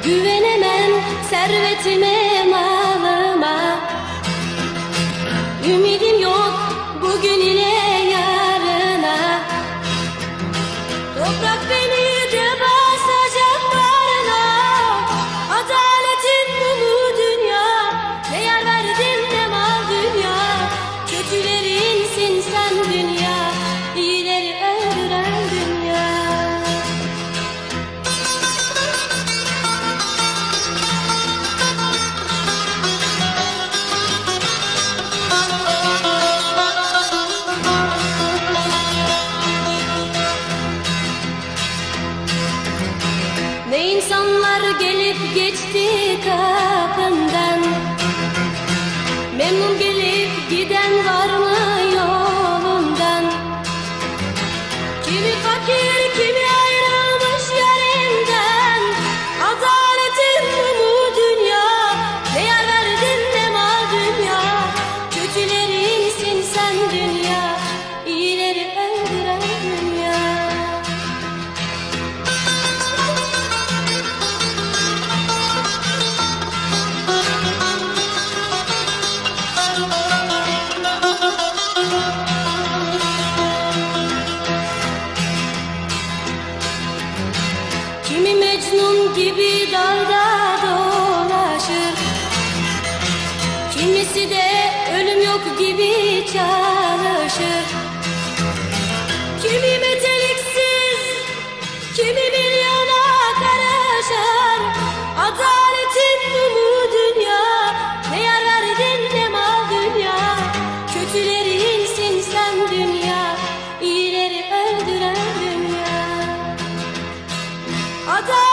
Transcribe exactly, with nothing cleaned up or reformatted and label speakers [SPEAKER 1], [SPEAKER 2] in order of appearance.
[SPEAKER 1] Güvenemem servetime, malıma. Ümidim yok bugün ile yarına. Toprak beni de basacak bağrına. Adaletin bu mu dünya? Ne yer verdin ne mal dünya. Kötülerinsin sen dünya, iyileri öldüren dünya. Ne insanlar gelip geçti kapından. Memnun gelip giden var mı yolundan? Kimi fakir, kimi ayrılmış yerinden. Adaletin bu mu dünya? Ne yer verdin ne mal dünya. Kötülerinsin sen dünya, iyileri öldüren dünya. Kimi Mecnun gibi dalda dolaşır, kimisi de ölüm yok gibi çalışır. Kimi meteliksiz, kimi milyona karışır. Adaletin bu mu dünya? Ne yer verdin ne mal dünya. Kötülerinsin sen dünya, iyileri öldüren dünya. Adalet